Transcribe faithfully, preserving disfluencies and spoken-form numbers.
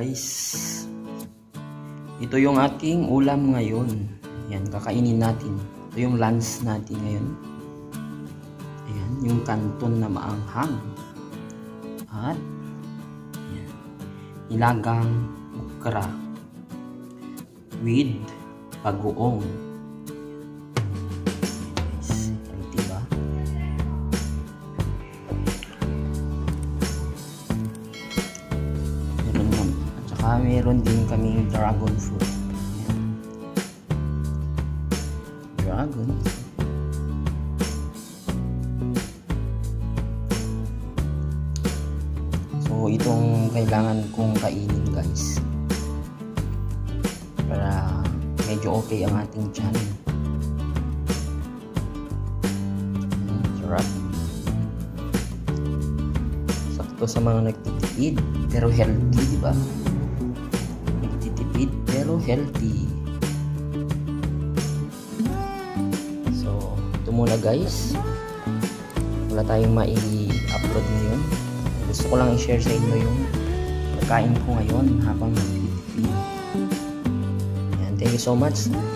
guys, ito yung ating ulam ngayon. Yan, kakainin natin. Ito yung lunch natin ngayon. Ayan, yung kanton na maanghang. At ayan, nilagang okra with bagoong. Ah, meron din kaming dragon fruit. Ayan. Dragon. So, itong kailangan kong kainin, guys. Para medyo okay ang ating tiyan. Ayan, sarap. Sakto sa mga nagtitipid, pero healthy, di ba? Pero healthy. So, ito muna guys. Wala tayong mai-upload ngayon. Gusto ko lang i-share sa inyo yung pagkain ko ngayon habang nagtitipid. Thank you so much.